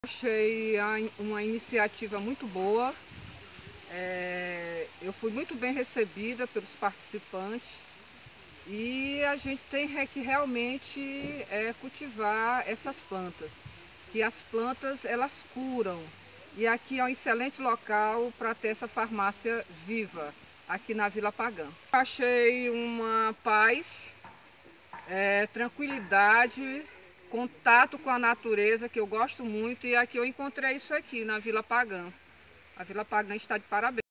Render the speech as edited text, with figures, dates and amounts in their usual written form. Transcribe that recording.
Achei uma iniciativa muito boa, eu fui muito bem recebida pelos participantes e a gente tem que realmente cultivar essas plantas, que as plantas elas curam e aqui é um excelente local para ter essa farmácia viva aqui na Vila Pagã. Achei uma paz, tranquilidade, contato com a natureza, que eu gosto muito, e aqui eu encontrei isso aqui na Vila Pagã. A Vila Pagã está de parabéns.